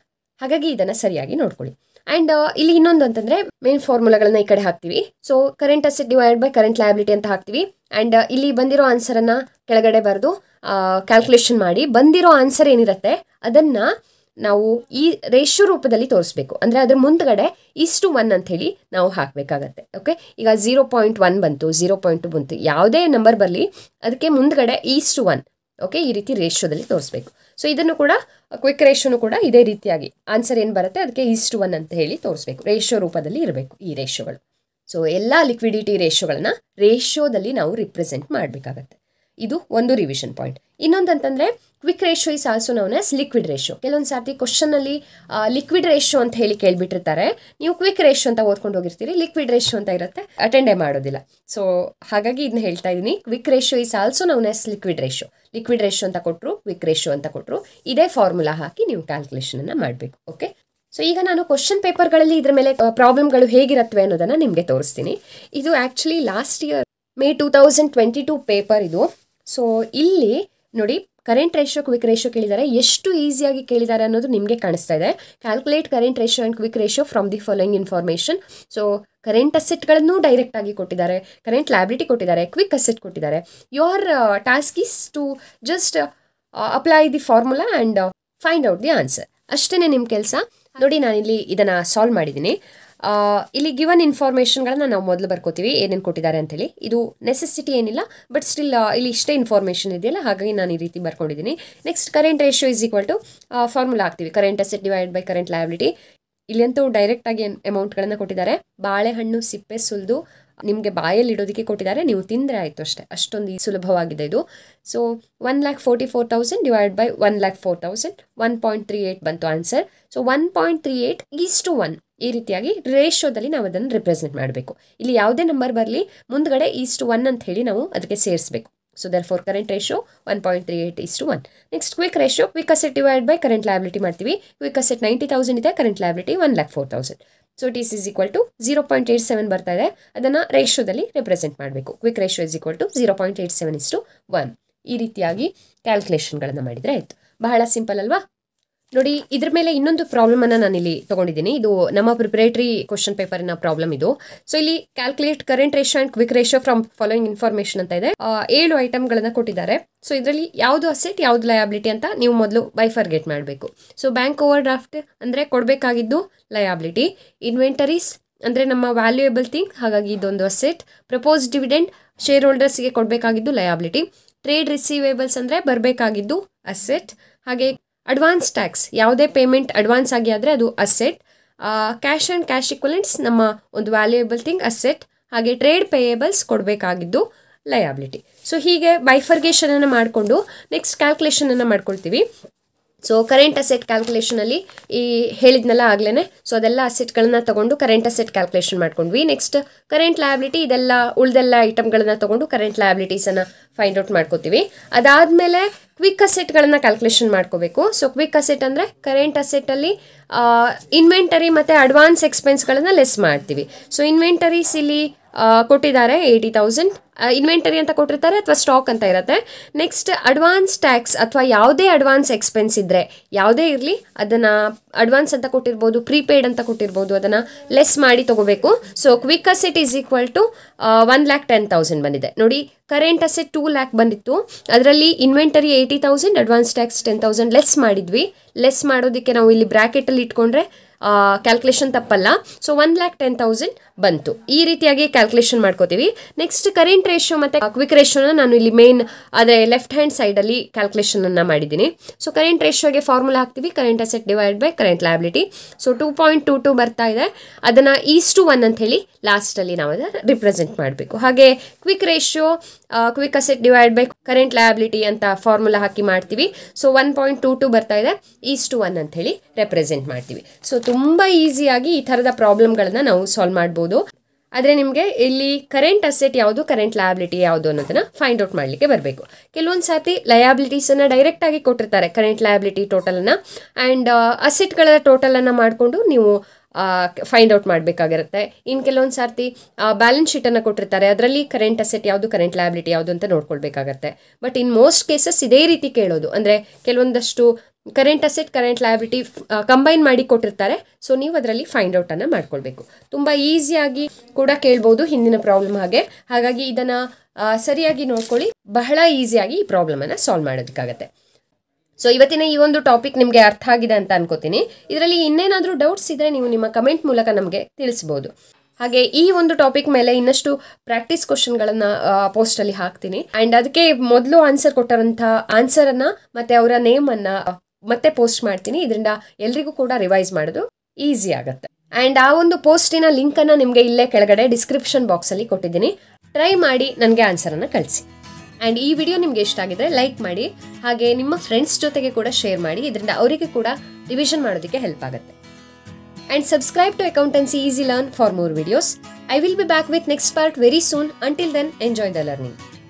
ಹಾಗಾಗಿ ಇದನ್ನು ಸರಿಯಾಗಿ ನೋಡ್ಕೊಳ್ಳಿ. ಆ್ಯಂಡ್ ಇಲ್ಲಿ ಇನ್ನೊಂದು ಅಂತಂದರೆ ಮೇನ್ ಫಾರ್ಮುಲಾಗಳನ್ನ ಈ ಕಡೆ ಹಾಕ್ತೀವಿ. So current asset divide by current liability ಅಂತ ಹಾಕ್ತೀವಿ. ಆ್ಯಂಡ್ ಇಲ್ಲಿ ಬಂದಿರೋ ಆನ್ಸರನ್ನು ಕೆಳಗಡೆ ಬರೆದು ಕ್ಯಾಲ್ಕುಲೇಷನ್ ಮಾಡಿ ಬಂದಿರೋ ಆನ್ಸರ್ ಏನಿರುತ್ತೆ ಅದನ್ನು ನಾವು ಈ ರೇಷ್ಯೋ ರೂಪದಲ್ಲಿ ತೋರಿಸ್ಬೇಕು. ಅಂದರೆ ಅದ್ರ ಮುಂದ್ಗಡೆ 1 ಅಂತ ಹೇಳಿ ನಾವು ಹಾಕಬೇಕಾಗತ್ತೆ. ಓಕೆ, ಈಗ 0.1 ಬಂತು, 0.2 ಬಂತು, ಯಾವುದೇ ನಂಬರ್ ಬರಲಿ ಅದಕ್ಕೆ ಮುಂದ್ಗಡೆ 1 ಓಕೆ ಈ ರೀತಿ ರೇಷ್ಯೋದಲ್ಲಿ ತೋರಿಸ್ಬೇಕು. ಸೊ ಇದನ್ನು ಕೂಡ ಕ್ವಿಕ್ ರೇಷ್ಯೋನು ಕೂಡ ಇದೇ ರೀತಿಯಾಗಿ ಆನ್ಸರ್ ಏನು ಬರುತ್ತೆ ಅದಕ್ಕೆ 1 ಅಂತ ಹೇಳಿ ತೋರಿಸ್ಬೇಕು. ರೇಷ್ಯೋ ರೂಪದಲ್ಲಿ ಇರಬೇಕು ಈ ರೇಷ್ಯೋಗಳು. ಸೊ ಎಲ್ಲ ಲಿಕ್ವಿಡಿಟಿ ರೇಷ್ಯೋಗಳನ್ನ ರೇಷ್ಯೋದಲ್ಲಿ ನಾವು ರಿಪ್ರೆಸೆಂಟ್ ಮಾಡಬೇಕಾಗತ್ತೆ. ಇದು ಒಂದು ರಿವಿಷನ್ ಪಾಯಿಂಟ್. ಇನ್ನೊಂದಂತಂದರೆ quick ratio is also known as liquid ratio. ಕೆಲವೊಂದು ಸಾರ್ತಿ ಕ್ವಶನಲ್ಲಿ ಲಿಕ್ವಿಡ್ ರೇಷ್ಯೋ ಅಂತ ಹೇಳಿ ಕೇಳಿಬಿಟ್ಟಿರ್ತಾರೆ, ನೀವು ಕ್ವಿಕ್ ರೇಷ್ಯೋ ಅಂತ ಓದ್ಕೊಂಡು ಹೋಗಿರ್ತೀರಿ, ಲಿಕ್ವಿಡ್ ರೇಷ್ಯೋ ಅಂತ ಇರುತ್ತೆ, ಅಟೆಂಡೇ ಮಾಡೋದಿಲ್ಲ. ಸೊ ಹಾಗಾಗಿ ಇದನ್ನ ಹೇಳ್ತಾ ಇದ್ದೀನಿ, quick ratio is also known as liquid ratio. Liquid ratio ಅಂತ ಕೊಟ್ಟರು, ಕ್ವಿಕ್ ರೇಷ್ಯೋ ಅಂತ ಕೊಟ್ಟರು, ಇದೇ ಫಾರ್ಮುಲಾ ಹಾಕಿ ನೀವು ಕ್ಯಾಲ್ಕುಲೇಷನನ್ನು ಮಾಡಬೇಕು. ಓಕೆ, ಸೊ ಈಗ ನಾನು ಕ್ವಶನ್ ಪೇಪರ್ಗಳಲ್ಲಿ ಇದ್ರ ಮೇಲೆ ಪ್ರಾಬ್ಲಮ್ಗಳು ಹೇಗಿರುತ್ತವೆ ಅನ್ನೋದನ್ನು ನಿಮಗೆ ತೋರಿಸ್ತೀನಿ. ಇದು actually last year May 2022 paper ಇದು. ಸೊ ಇಲ್ಲಿ ನೋಡಿ ಕರೆಂಟ್ ರೇಷ್ಯೋ ಕ್ವಿಕ್ ರೇಷ್ಯೋ ಕೇಳಿದ್ದಾರೆ, ಎಷ್ಟು ಈಸಿಯಾಗಿ ಕೇಳಿದ್ದಾರೆ ಅನ್ನೋದು ನಿಮಗೆ ಕಾಣಿಸ್ತಾ ಇದೆ. Calculate current ratio and quick ratio from the following information. So current ಅಸೆಟ್ಗಳನ್ನು ಡೈರೆಕ್ಟ್ ಆಗಿ ಕೊಟ್ಟಿದ್ದಾರೆ, ಕರೆಂಟ್ ಲಯಬಿಲಿಟಿ ಕೊಟ್ಟಿದ್ದಾರೆ, ಕ್ವಿಕ್ ಅಸೆಟ್ ಕೊಟ್ಟಿದ್ದಾರೆ. Your task is to just apply the formula and find out the answer. ಅಷ್ಟೇ ನಿಮ್ಮ ಕೆಲಸ. ನೋಡಿ ನಾನಿಲ್ಲಿ ಇದನ್ನು ಸಾಲ್ವ್ ಮಾಡಿದ್ದೀನಿ. ಇಲ್ಲಿ ಗಿವನ್ ಇನ್ಫಾರ್ಮೇಷನ್ಗಳನ್ನ ನಾವು ಮೊದಲು ಬರ್ಕೋತೀವಿ ಏನೇನು ಕೊಟ್ಟಿದ್ದಾರೆ ಅಂತೇಳಿ. ಇದು ನೆಸೆಸಿಟಿ ಏನಿಲ್ಲ, ಬಟ್ ಸ್ಟಿಲ್ ಇಲ್ಲಿ ಇಷ್ಟೇ ಇನ್ಫಾರ್ಮೇಷನ್ ಇದೆಯಲ್ಲ, ಹಾಗಾಗಿ ನಾನು ಈ ರೀತಿ ಬರ್ಕೊಂಡಿದ್ದೀನಿ. Next current ratio is equal to formula ಹಾಕ್ತೀವಿ, current asset divide by current liability. ಇಲ್ಲಂತೂ ಡೈರೆಕ್ಟಾಗಿ ಅಮೌಂಟ್ಗಳನ್ನು ಕೊಟ್ಟಿದ್ದಾರೆ. ಬಾಳೆಹಣ್ಣು ಸಿಪ್ಪೆ ಸುಲಿದು ನಿಮಗೆ ಬಾಯಲ್ಲಿ ಇಡೋದಕ್ಕೆ ಕೊಟ್ಟಿದ್ದಾರೆ, ನೀವು ತಿಂದರೆ ಆಯಿತು ಅಷ್ಟೇ, ಅಷ್ಟೊಂದು ಸುಲಭವಾಗಿದೆ ಇದು. ಸೊ 1,44,000 ಡಿವೈಡ್ ಬೈ 1,04,000 1.38 ಬಂತು ಆನ್ಸರ್. ಸೊ 1.38:1 ಈ ರೀತಿಯಾಗಿ ರೇಷ್ಯೋದಲ್ಲಿ ನಾವು ಅದನ್ನು ರಿಪ್ರೆಸೆಂಟ್ ಮಾಡಬೇಕು. ಇಲ್ಲಿ ಯಾವುದೇ ನಂಬರ್ ಬರಲಿ ಮುಂದ್ಗಡೆ 1 ಅಂತ ಹೇಳಿ ನಾವು ಅದಕ್ಕೆ ಸೇರಿಸಬೇಕು. So therefore current ratio 1.38:1. Next quick ratio, quick asset divide by current liability ಮಾಡ್ತೀವಿ. ಕ್ವಿಕ್ ಅಸೆಟ್ 90,000 ಇದೆ, current liability 1,04,000. So it is equal to 0.87 ಬರ್ತಾ ಇದೆ, ಅದನ್ನು ರೇಷ್ಯೋದಲ್ಲಿ ರಿಪ್ರೆಸೆಂಟ್ ಮಾಡಬೇಕು. Quick ratio is equal to 0.87:1. ಈ ರೀತಿಯಾಗಿ ಕ್ಯಾಲ್ಕುಲೇಷನ್ಗಳನ್ನು ಮಾಡಿದರೆ ಆಯಿತು. ಬಹಳ ಸಿಂಪಲ್ ಅಲ್ವಾ? ನೋಡಿ ಇದ್ರ ಮೇಲೆ ಇನ್ನೊಂದು ಪ್ರಾಬ್ಲಮನ್ನು ನಾನಿಲ್ಲಿ ತೊಗೊಂಡಿದ್ದೀನಿ. ಇದು ನಮ್ಮ ಪ್ರಿಪರೇಟರಿ ಕ್ವಶನ್ ಪೇಪರಿನ ಪ್ರಾಬ್ಲಮ್ ಇದು. ಸೊ ಇಲ್ಲಿ calculate current ratio and quick ratio from following information ಅಂತ ಇದೆ. 7 ಐಟಮ್ಗಳನ್ನು ಕೊಟ್ಟಿದ್ದಾರೆ. ಸೊ ಇದರಲ್ಲಿ ಯಾವುದು ಅಸೆಟ್ ಯಾವುದು ಲಯಬಿಲಿಟಿ ಅಂತ ನೀವು ಮೊದಲು ಬೈಫರ್ಗೇಟ್ ಮಾಡಬೇಕು. ಸೊ ಬ್ಯಾಂಕ್ ಓವರ್ ಡ್ರಾಫ್ಟ್ ಅಂದರೆ ಕೊಡಬೇಕಾಗಿದ್ದು ಲಯಬಿಲಿಟಿ. ಇನ್ವೆಂಟರೀಸ್ ಅಂದರೆ ನಮ್ಮ ವ್ಯಾಲ್ಯೂಯೇಬಲ್ ಥಿಂಗ್, ಹಾಗಾಗಿ ಇದೊಂದು ಅಸೆಟ್. ಪ್ರಪೋಸ್ ಡಿವಿಡೆಂಡ್ ಶೇರ್ ಹೋಲ್ಡರ್ಸ್ಗೆ ಕೊಡಬೇಕಾಗಿದ್ದು ಲಯಬಿಲಿಟಿ. ಟ್ರೇಡ್ ರಿಸೀವೇಬಲ್ಸ್ ಅಂದರೆ ಬರಬೇಕಾಗಿದ್ದು ಅಸೆಟ್. ಹಾಗೆ ಅಡ್ವಾನ್ಸ್ ಟ್ಯಾಕ್ಸ್, ಯಾವುದೇ ಪೇಮೆಂಟ್ ಅಡ್ವಾನ್ಸ್ ಆಗಿ ಆದರೆ ಅದು asset. Cash and cash equivalents ನಮ್ಮ ಒಂದು ವ್ಯಾಲ್ಯೂಯೇಬಲ್ ಥಿಂಗ್ ಅಸೆಟ್. ಹಾಗೆ ಟ್ರೇಡ್ ಪೇಯೇಬಲ್ಸ್ ಕೊಡಬೇಕಾಗಿದ್ದು ಲಯಬಿಲಿಟಿ. ಸೊ ಹೀಗೆ ಬೈಫರ್ಗೇಷನನ್ನು ಮಾಡಿಕೊಂಡು ನೆಕ್ಸ್ಟ್ ಕ್ಯಾಲ್ಕುಲೇಷನನ್ನು ಮಾಡ್ಕೊಳ್ತೀವಿ. ಸೊ ಕರೆಂಟ್ ಅಸೆಟ್ ಕ್ಯಾಲ್ಕುಲೇಷನಲ್ಲಿ ಈ ಹೇಳಿದ್ನಲ್ಲ ಆಗಲೇ, ಸೊ ಅದೆಲ್ಲ ಅಸೆಟ್ಗಳನ್ನ ತೊಗೊಂಡು ಕರೆಂಟ್ ಅಸೆಟ್ ಕ್ಯಾಲ್ಕುಲೇಷನ್ ಮಾಡ್ಕೊಂಡ್ವಿ. ನೆಕ್ಸ್ಟ್ ಕರೆಂಟ್ ಲಯಬಿಲಿಟಿ, ಇದೆಲ್ಲ ಉಳಿದೆಲ್ಲ ಐಟಮ್ಗಳನ್ನ ತೊಗೊಂಡು ಕರೆಂಟ್ ಲಯಬಿಲಿಟೀಸನ್ನು ಫೈಂಡ್ ಔಟ್ ಮಾಡ್ಕೋತೀವಿ. ಅದಾದಮೇಲೆ ಕ್ವಿಕ್ ಅಸೆಟ್ಗಳನ್ನು ಕ್ಯಾಲ್ಕುಲೇಷನ್ ಮಾಡ್ಕೋಬೇಕು. ಸೊ ಕ್ವಿಕ್ ಅಸೆಟ್ ಅಂದರೆ ಕರೆಂಟ್ ಅಸೆಟ್ಟಲ್ಲಿ ಇನ್ವೆಂಟರಿ ಮತ್ತು ಅಡ್ವಾನ್ಸ್ ಎಕ್ಸ್ಪೆನ್ಸ್ಗಳನ್ನು ಲೆಸ್ ಮಾಡ್ತೀವಿ. ಸೊ ಇನ್ವೆಂಟರೀಸ್ ಇಲ್ಲಿ ಕೊಟ್ಟಿದ್ದಾರೆ 80,000 ಇನ್ವೆಂಟರಿ ಅಂತ ಕೊಟ್ಟಿರ್ತಾರೆ ಅಥವಾ ಸ್ಟಾಕ್ ಅಂತ ಇರುತ್ತೆ. ನೆಕ್ಸ್ಟ್ ಅಡ್ವಾನ್ಸ್ ಟ್ಯಾಕ್ಸ್ ಅಥವಾ ಯಾವುದೇ ಅಡ್ವಾನ್ಸ್ ಎಕ್ಸ್ಪೆನ್ಸ್ ಇದ್ದರೆ ಯಾವುದೇ ಇರಲಿ ಅದನ್ನು ಅಡ್ವಾನ್ಸ್ ಅಂತ ಕೊಟ್ಟಿರ್ಬೋದು, ಪ್ರೀಪೇಯ್ಡ್ ಅಂತ ಕೊಟ್ಟಿರ್ಬೋದು, ಅದನ್ನು ಲೆಸ್ ಮಾಡಿ ತೊಗೋಬೇಕು. So quick asset is equal to 1,10,000 ಬಂದಿದೆ. ನೋಡಿ ಕರೆಂಟ್ ಅಸೆಟ್ 2 lakh ಬಂದಿತ್ತು, ಅದರಲ್ಲಿ ಇನ್ವೆಂಟರಿ 80,000, ಅಡ್ವಾನ್ಸ್ ಟ್ಯಾಕ್ಸ್ 10,000 ಲೆಸ್ ಮಾಡಿದ್ವಿ. ಲೆಸ್ ಮಾಡೋದಕ್ಕೆ ನಾವು ಇಲ್ಲಿ ಬ್ರ್ಯಾಕೆಟಲ್ಲಿ ಇಟ್ಕೊಂಡ್ರೆ ಕ್ಯಾಲ್ಕುಲೇಷನ್ ತಪ್ಪಲ್ಲ. ಸೊ 1,10,000 ಬಂತು. ಈ ರೀತಿಯಾಗಿ ಕ್ಯಾಲ್ಕುಲೇಷನ್ ಮಾಡ್ಕೋತೀವಿ. ನೆಕ್ಸ್ಟ್ ಕರೆಂಟ್ ರೇಷ್ಯೋ ಮತ್ತು ಕ್ವಿಕ್ ರೇಷ್ಯೋನ ನಾನು ಇಲ್ಲಿ ಮೇನ್ ಆದರೆ ಲೆಫ್ಟ್ ಹ್ಯಾಂಡ್ ಸೈಡಲ್ಲಿ ಕ್ಯಾಲ್ಕುಲೇಷನನ್ನು ಮಾಡಿದ್ದೀನಿ. ಸೊ ಕರೆಂಟ್ ರೇಷ್ಯೋಗೆ ಫಾರ್ಮುಲಾ ಹಾಕ್ತೀವಿ, current asset divide by current liability. So 2.22 ಬರ್ತಾ ಇದೆ, ಅದನ್ನು 1 ಅಂತ ಹೇಳಿ ಲಾಸ್ಟಲ್ಲಿ ನಾವು ಅದನ್ನು ರಿಪ್ರೆಸೆಂಟ್ ಮಾಡಬೇಕು. ಹಾಗೆ quick ratio quick asset divide by current liability ಅಂತ ಫಾರ್ಮುಲಾ ಹಾಕಿ ಮಾಡ್ತೀವಿ. ಸೊ 1.22 ಬರ್ತಾ ಇದೆ, 1 ಅಂತ ಹೇಳಿ ರೆಪ್ರೆಸೆಂಟ್ ಮಾಡ್ತೀವಿ. ಸೊ ತುಂಬ ಈಸಿಯಾಗಿ ಈ ಥರದ ಪ್ರಾಬ್ಲಮ್ಗಳನ್ನು ನಾವು ಸಾಲ್ವ್ ಮಾಡ್ಬೋದು. ಆದರೆ ನಿಮಗೆ ಇಲ್ಲಿ ಕರೆಂಟ್ ಅಸೆಟ್ ಯಾವುದು, ಕರೆಂಟ್ ಲಯಬಿಲಿಟಿ ಯಾವುದು ಅನ್ನೋದನ್ನು ಫೈಂಡ್ ಔಟ್ ಮಾಡಲಿಕ್ಕೆ ಬರಬೇಕು. ಕೆಲವೊಂದು ಸಾರಿ ಲಯಬಿಲಿಟೀಸನ್ನು ಡೈರೆಕ್ಟಾಗಿ ಕೊಟ್ಟಿರ್ತಾರೆ, ಕರೆಂಟ್ ಲಯಬಿಲಿಟಿ ಟೋಟಲನ್ನು ಆ್ಯಂಡ್ ಅಸೆಟ್ಗಳ ಟೋಟಲನ್ನು ಮಾಡಿಕೊಂಡು ನೀವು ಫೈಂಡ್ ಔಟ್ ಮಾಡಬೇಕಾಗಿರುತ್ತೆ. ಇನ್ನು ಕೆಲವೊಂದು ಸಾರ್ತಿ ಬ್ಯಾಲೆನ್ಸ್ ಶೀಟನ್ನು ಕೊಟ್ಟಿರ್ತಾರೆ, ಅದರಲ್ಲಿ ಕರೆಂಟ್ ಅಸೆಟ್ ಯಾವುದು, ಕರೆಂಟ್ ಲಯಬಿಲಿಟಿ ಯಾವುದು ಅಂತ ನೋಡ್ಕೊಳ್ಬೇಕಾಗತ್ತೆ. ಬಟ್ ಇನ್ ಮೋಸ್ಟ್ ಕೇಸಸ್ ಇದೇ ರೀತಿ ಕೇಳೋದು. ಅಂದರೆ ಕೆಲವೊಂದಷ್ಟು current asset current liability combine ಮಾಡಿ ಕೊಟ್ಟಿರ್ತಾರೆ. ಸೊ ನೀವು ಅದರಲ್ಲಿ ಫೈಂಡ್ ಔಟ್ ಅನ್ನ ಮಾಡ್ಕೊಳ್ಬೇಕು. ತುಂಬಾ ಈಸಿಯಾಗಿ ಕೂಡ ಕೇಳ್ಬೋದು ಹಿಂದಿನ ಪ್ರಾಬ್ಲಮ್ ಹಾಗಾಗಿ ಇದನ್ನ ಸರಿಯಾಗಿ ನೋಡ್ಕೊಳ್ಳಿ. ಬಹಳ ಈಸಿಯಾಗಿ ಈ ಪ್ರಾಬ್ಲಮ್ ಅನ್ನ ಸಾಲ್ವ್ ಮಾಡೋದಕ್ಕಾಗತ್ತೆ. ಸೊ ಇವತ್ತಿನ ಈ ಒಂದು ಟಾಪಿಕ್ ನಿಮಗೆ ಅರ್ಥ ಆಗಿದೆ ಅಂತ ಅನ್ಕೋತೀನಿ. ಇದರಲ್ಲಿ ಇನ್ನೇನಾದ್ರೂ ಡೌಟ್ಸ್ ಇದ್ರೆ ನೀವು ನಿಮ್ಮ ಕಮೆಂಟ್ ಮೂಲಕ ನಮಗೆ ತಿಳಿಸಬಹುದು. ಹಾಗೆ ಈ ಒಂದು ಟಾಪಿಕ್ ಮೇಲೆ ಇನ್ನಷ್ಟು ಪ್ರಾಕ್ಟೀಸ್ ಕ್ವಶನ್ಗಳನ್ನ ಪೋಸ್ಟ್ ಅಲ್ಲಿ ಹಾಕ್ತೀನಿ. ಅಂಡ್ ಅದಕ್ಕೆ ಮೊದಲು ಆನ್ಸರ್ ಕೊಟ್ಟರಂತ ಆನ್ಸರ್ ಅನ್ನ ಮತ್ತೆ ಅವರ ನೇಮ್ ಅನ್ನ ಮತ್ತೆ ಪೋಸ್ಟ್ ಮಾಡ್ತೀನಿ. ಇದರಿಂದ ಎಲ್ರಿಗೂ ಕೂಡ ರಿವೈಸ್ ಮಾಡೋದು ಈಸಿ ಆಗುತ್ತೆ. ಅಂಡ್ ಆ ಒಂದು ಪೋಸ್ಟಿನ ಲಿಂಕ್ ಅನ್ನ ನಿಮ್ಗೆ ಇಲ್ಲೇ ಕೆಳಗಡೆ ಡಿಸ್ಕ್ರಿಪ್ಷನ್ ಬಾಕ್ಸ್ ಅಲ್ಲಿ ಕೊಟ್ಟಿದ್ದೀನಿ. ಟ್ರೈ ಮಾಡಿ ನನಗೆ ಆನ್ಸರ್ ಅನ್ನ ಕಳಿಸಿ. ಅಂಡ್ ಈ ವಿಡಿಯೋ ನಿಮ್ಗೆ ಇಷ್ಟ ಆಗಿದ್ರೆ ಲೈಕ್ ಮಾಡಿ, ಹಾಗೆ ನಿಮ್ಮ ಫ್ರೆಂಡ್ಸ್ ಜೊತೆಗೆ ಕೂಡ ಶೇರ್ ಮಾಡಿ. ಇದರಿಂದ ಅವರಿಗೆ ಕೂಡ ರಿವಿಷನ್ ಮಾಡೋದಕ್ಕೆ ಹೆಲ್ಪ್ ಆಗುತ್ತೆ. And subscribe to Accountancy Easy Learn for more videos. I will be back with next part very soon. Until then, enjoy the learning.